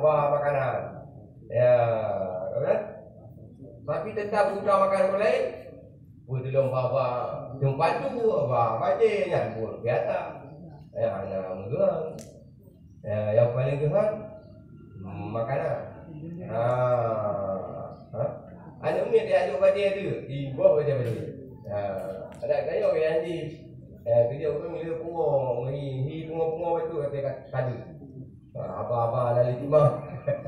bawa makanan. Ya, kan? Tapi tetap buka makanan lain. Belum bawa tempat tu, bawa bajinya pun biasa. Ya, anak mengurang. Ya, yang paling kehan makanan. Anak ni dia ajak bajai tu, ibu bajai bajai. Ada kayu yang di kerja pun bila pungo, hi pungo betul kata kadu. Apa-apa lali timah.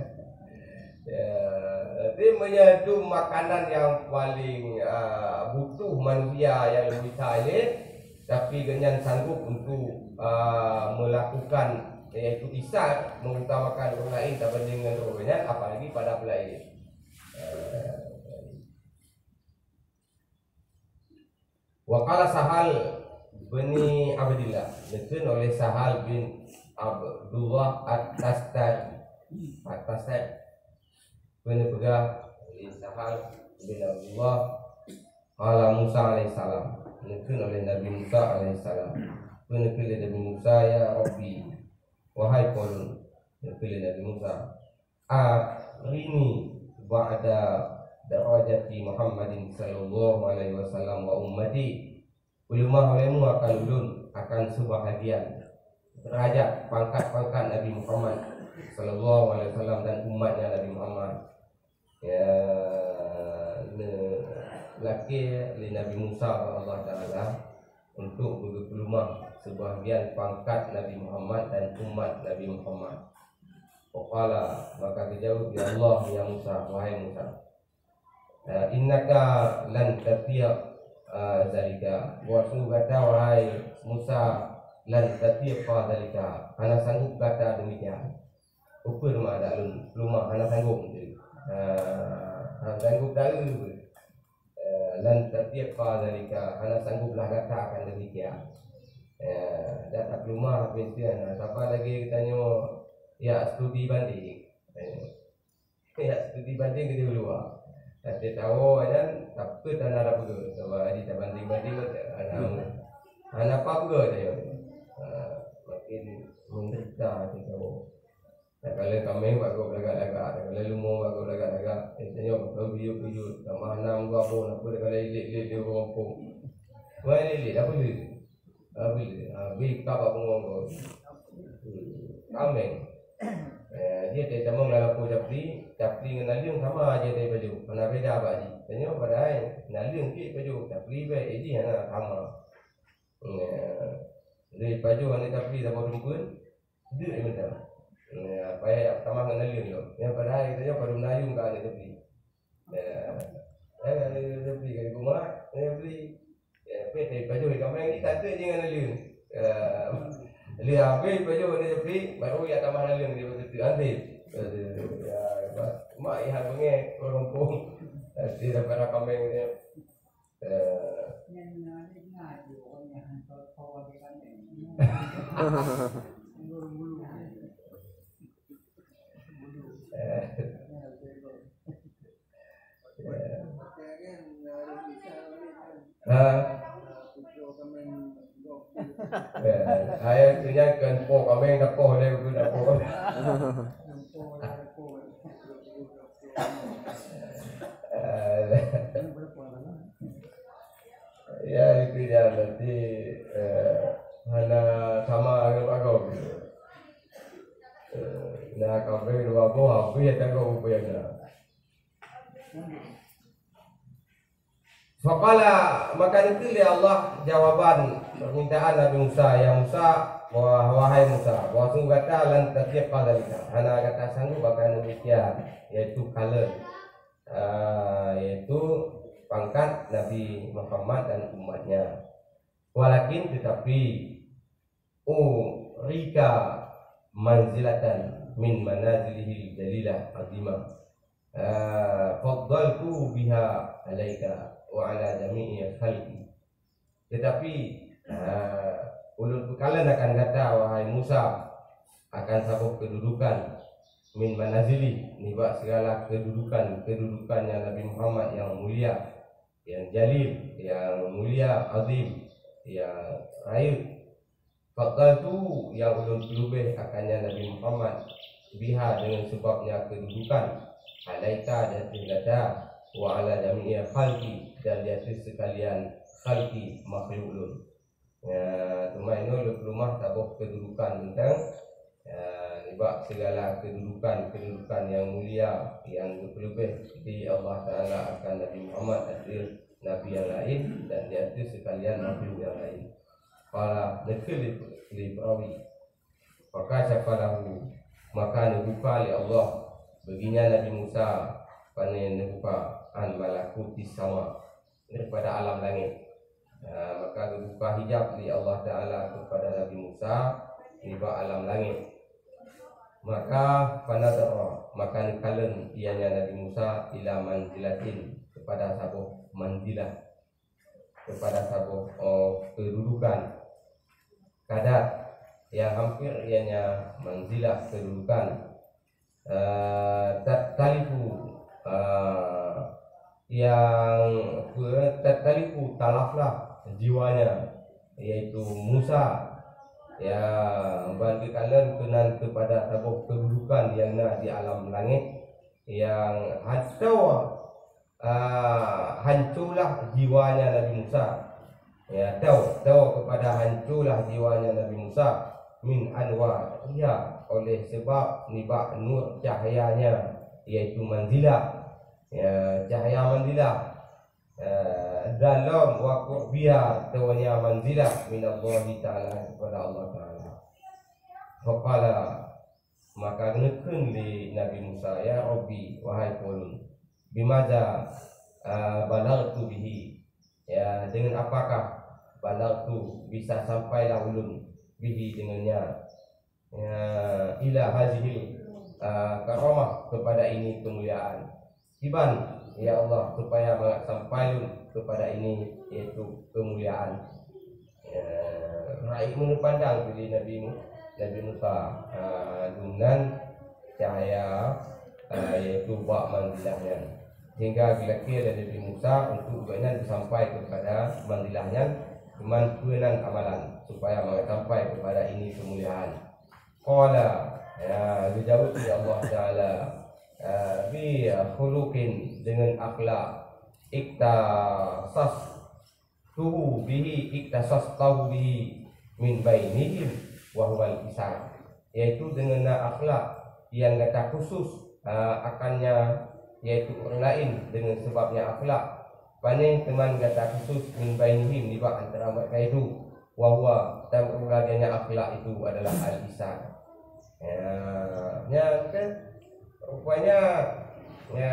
Dia menyatu makanan yang paling butuh manusia yang bisa ini, tapi dengan sanggup untuk melakukan iaitu isar mengutamakan orang lain berbanding dengan orang lain, apalagi pada pelayan. Waqala Sahal bin Abdillah, dikatakan oleh Sahal bin Abdullah At-Tasad bin Pegah oleh Sahal bin Abdullah ala Musa alaihissalam, dikatakan oleh Nabi Musa alaihissalam, dikatakan oleh Nabi Musa, ya Rabbi, wahai Qulun, dikatakan oleh Nabi Musa, arini ba'da darajati Muhammadin sallallahu alaihi wasallam wa ummati. Ulama olehmu akan ulun akan sebahagian derajat pangkat-pangkat Nabi Muhammad sallallahu alaihi wasallam dan umatnya Nabi Muhammad. Ya, laki li Nabi Musa Allah Taala untuk berkelumah sebahagian pangkat Nabi Muhammad dan umat Nabi Muhammad. Qala, maka dijawab, ya Allah, ya Musa, wahai Musa, innaka lan tatiya zalika, wa kata wahai Musa, lan tatiya zalika, ana sanggup kata demikian. Ukur rumah dak lun rumah ana sanggup tu. Sanggup dak lan tatiya zalika, ana sangguplah katakan demikian. Dak tak rumah pensian. Siapa lagi tanya, ya studi banding. Ya studi banding ke luar. Dia tahu kan tapi tak ada apa sebab dia banding-banding anak apa juga dia. Makin menderita dia tahu. Kalau kami bagus lagak-lagak, kalau lumo bagus lagak-lagak, tengok video-video sama enam gua pun apa kalau ilik-ilik dia rompong. Wah ilik apa dia? Abi kapa pengongkos. Kami dia tidak mau ngalaku capli dengan naliung sama aja dari baju. Mana beda apa aja? Tanya pada naliung ki baju capli be ini ana sama. Dari baju ana capli dapat rumpun, dia minta. Apa ya sama dengan naliung yo. Yang pada tanya pada naliung ka ada capli. Ada capli ke rumah, beli PT baju kami kita tu dengan naliung. Lihat habis baju dia beli baru ya tambah naliung dia betul ambil. Ya mak ihan bengi orang kampung. Dia dapat kambing dia. Ayah punya kan po kami nak po dia pun nak po. Ya itu dia nanti mana sama dengan bagus. Nah kami dua po apa ya tengok apa ya. Faqala, maka dipilih Allah jawaban permintaan Nabi Musa, ya Musa, wahai Musa, wa sungguh kata lan tatiq qadalika, ana kata sanggup akan demikian, yaitu kala yaitu pangkat Nabi Muhammad dan umatnya. Walakin tetapi rika manzilatan min manazilihi dalilah azimah, faddaltu biha alaika wa ala jami'i khalqi. Tetapi ulul kalian akan kata, wahai Musa, akan sabuk kedudukan min manazili, nibat segala kedudukannya Nabi Muhammad yang mulia, yang jalil, yang mulia, azim, yang raib. Faddaltu yang ulul lebih akannya Nabi Muhammad biha dengan sebabnya kedudukan, alaika dan tingkata, wa ala jami'i khalqi dan di atas sekalian khalqi makhluk. Ya, tumai no rumah tabuh kedudukan tentang sebab segala kedudukan yang mulia yang berlebih di Allah Ta'ala akan Nabi Muhammad dan Nabi yang lain dan di atas sekalian makhluk yang lain. Qala nakil li perawi maka syafalahu maka nebuka li Allah baginya Nabi Musa panen nebuka an malakutis sama daripada alam langit. Maka dibuka hijab li Allah Ta'ala kepada Nabi Musa di alam langit. Maka panadara maka nikalen ianya Nabi Musa ila manzilatin kepada sabuh manzilah, kepada sabuh kedudukan kadar yang hampir ianya manzilah kedudukan tatalifu yang tatalifu talaflah jiwanya, yaitu Musa ya bagi kalian kenan kepada sabuh kedudukan yang di alam langit yang hancurlah jiwanya Nabi Musa. Ya, tahu kepada hancurlah jiwanya Nabi Musa min anwar ya oleh sebab nibak nur cahayanya, yaitu manzilah, ya cahaya manzilah dalam waktu biar tawanya manzilah min Allah Ta'ala kepada Allah Ta'ala. Faqala maka neken di Nabi Musa, ya Rabbi wahai Qulun bimaza balagtu bihi, ya dengan apakah balagtu bisa sampailah ulun bihi dengannya, ya ila hazihil karamah kepada ini kemuliaan, iban ya Allah supaya sampai kepada ini yaitu kemuliaan. Raih menepandang dari Nabi Musa dengan cahaya yaitu bak mandilahnya, hingga bila kira Nabi Musa untuk tujuannya sampai kepada mandilahnya dengan kenan amalan supaya sampai kepada ini kemuliaan. Qala ya dijawab oleh Allah Ta'ala bi khuluqin dengan akhlak iktasas tuhu bihi min bainihim wa huwal isan, yaitu dengan akhlak yang kata khusus akannya, yaitu orang lain dengan sebabnya akhlak paling teman kata khusus min bainihim di antara mereka itu wa huwa dan uraganya akhlak itu adalah al-isan. Ya kan rupanya ya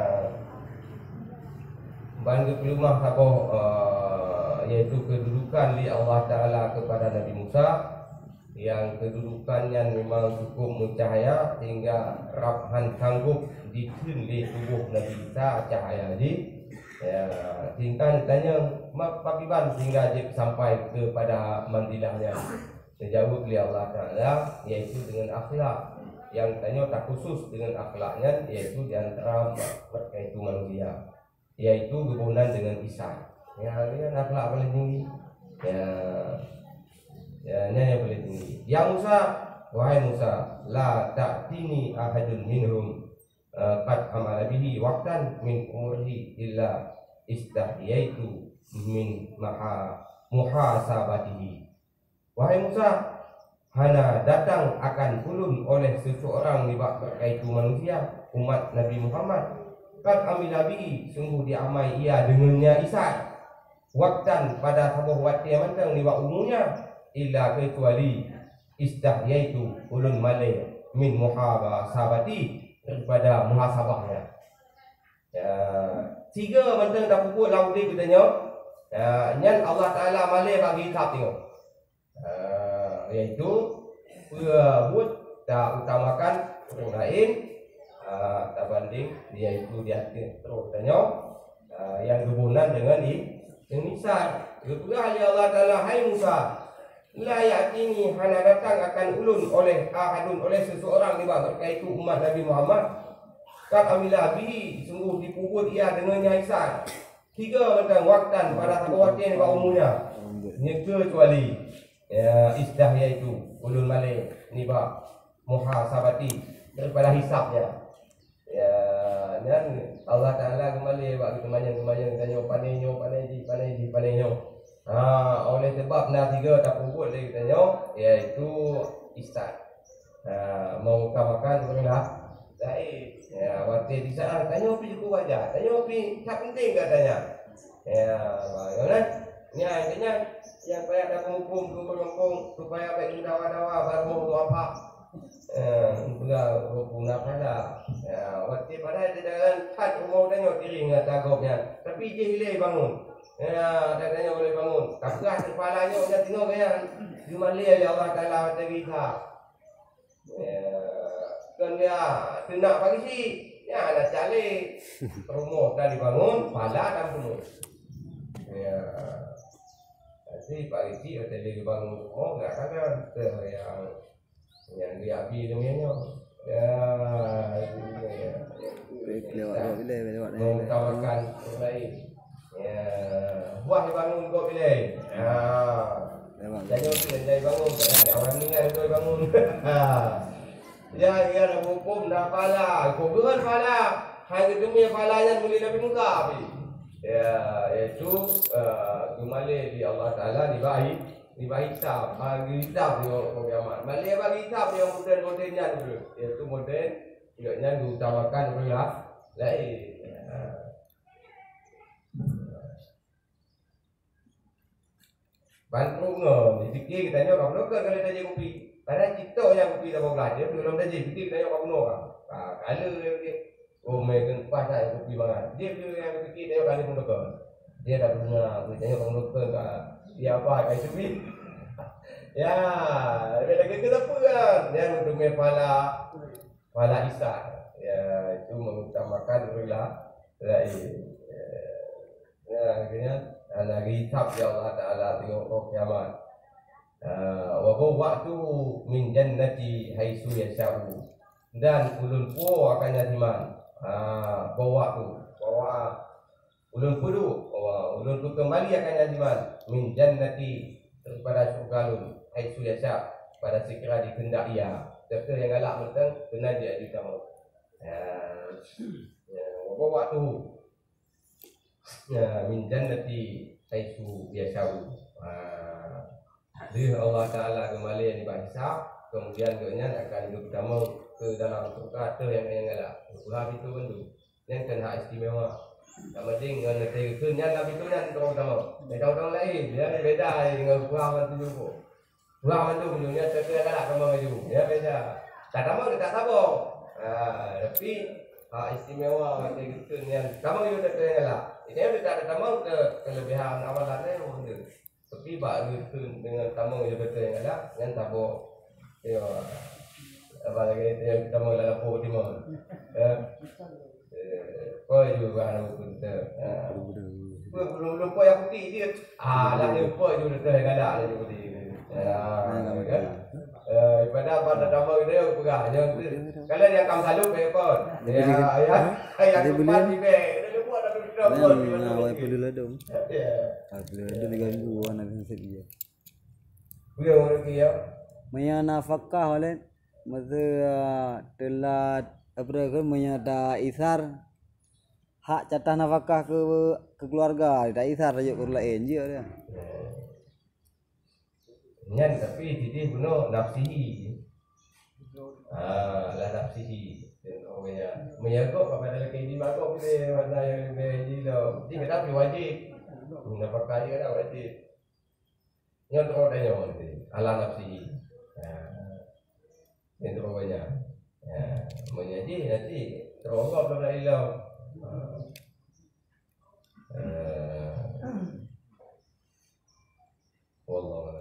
bangga pelumah saboh yaitu kedudukan li Allah Ta'ala kepada Nabi Musa yang kedudukannya memang cukup mencahaya hingga rabhan sanggup ditun di tubuh Nabi Isa cahaya di ya hingga ditanya mapakiban hingga dia sampai kepada mandilahnya. Dijawab oleh Allah Ta'ala yaitu dengan akhlak yang tanya tak khusus dengan akhlaknya, yaitu diantara mereka itu manusia, yaitu hubungan dengan Isa. Ya, ini akhlak paling tinggi. Ya, ini yang paling tinggi. Ya Musa, wahai Musa, la ta'tini ahadun minhum qad amala bihi waqtan min umrihi illa istahyaitu min muhasabatihi. Wahai Musa, hana datang akan ulun oleh seseorang di mereka itu manusia umat Nabi Muhammad kad amilabi sungguh diamai ia dengannya Isa waktan pada sabuh waktu yang mentang di umumnya illa kecuali istahyaitu ulun malih min muhasabati daripada muhasabahnya. Ya, tiga mentang dah pupuk laudi katanya. Nyan Allah Ta'ala malih bagi hisab tengok. Yaitu buat tak utamakan orang lain tak banding dia itu di hati terus tanya yang hubungan dengan Isa. Itu Allah Ta'ala, hai Musa, la ya'tini hana datang akan ulun oleh seseorang di mereka itu umat Nabi Muhammad kad amila bihi sungguh dipubut ia dengannya Isa tiga tentang waktan pada satu waktu yang umumnya kecuali ya istahya itu ulun malih niba muhasabati daripada hisapnya. Ya, dan Allah Taala kembali buat kita manyan tanya panenyo. Oleh sebab nak tiga tak puput lagi tanya iaitu istat. Mau utamakan sebenarnya baik. Ya, waktu di saat tanya pi cukup wajar. Tanya pi tak penting katanya. Ya, bagaimana? Ni akhirnya yang payah dah kumpul supaya baik dawa-dawa baru mau apa. Enggak guna pada waktu pada di dalam kat rumah tengok diri dengan tagopnya tapi dia hilai bangun tanya boleh bangun tak keras kepalanya dia tengok kan di Malaysia ya Allah Taala kita kan dia nak pagi si ya nak cari rumah dah dibangun pala dan penuh nanti pagi si ada dibangun rumah enggak kan yang dia api demiannya mengutawakan lain buah bangun kau pilih jangan bangun orang meninggal kau bangun ya dah hukum dah pala kau geran pala hanya demi palanya boleh dapat muka api iaitu kembali di Allah Taala dibagi hitab, bagi hitab dia kiamat. Malah bagi hitab yang modern-modernnya dulu. Iaitu modern, tidaknya diutamakan oleh lain. Bantu dipikir kita ni orang lokal kalau tanya kopi. Padahal kita yang kopi dah belajar, belum tanya fikir kita yang orang lokal. Kalau dia mereka pasal kopi banget. Dia yang fikir dia kali pun lokal. Dia dah punya tanya orang lokal dia apa kayak cubi ya beda kita apa kan yang untuk pala isa ya itu mengutamakan rela lain ya akhirnya lagi tab ya Allah Taala tengok kiamat wa waktu min jannati haitsu yasha'u dan ulun po akan nyatiman bawa ulun tu kembali akan nyatiman min jannati daripada surgalun haitsu yasha pada sekira dikehendak ia serta yang galak mentang kena dia ditama waktu min jannati haitsu yasha dia Allah Taala kembali yang dibahasa kemudian kemudian akan hidup pertama ke dalam surga yang galak Tuhan itu bendu yang kena istimewa tak penting dengan negeri ke yang Nabi tu yang terutama orang lain dia beda dengan buah tu juga buah tu punya terkena galak sama maju ya beda tak sama kita sabar tapi istimewa macam itu yang kamu juga terkena galak ini tidak ada sama kelebihan awalannya pun tapi baru itu dengan kamu juga terkena galak yang sabar ya apa lagi yang kita mau dalam pokok timur kau juga anak kita belum kau yang putih dia dah lupa juga dah galak dia putih kan pada tambah dia pegang kalau dia akan selalu pekon yang depan di beg dia lupa dah lupa awal perlu ladung perlu ladung ganggu anak dia boleh orang dia maya nafkah walain masa telat apa ke menyata isar hak catah nafkah ke keluarga tak isar aja ke lain je dia nyan tapi jadi guna nafsihi lah nafsihi orangnya menyagok kepada lelaki di magok boleh mana yang lebih dah mesti kata wajib nafkah dia dah wajib nyan terus tanya nanti ala nafsihi yang terus banyak menjadi nanti terobak belum nak hilang wallah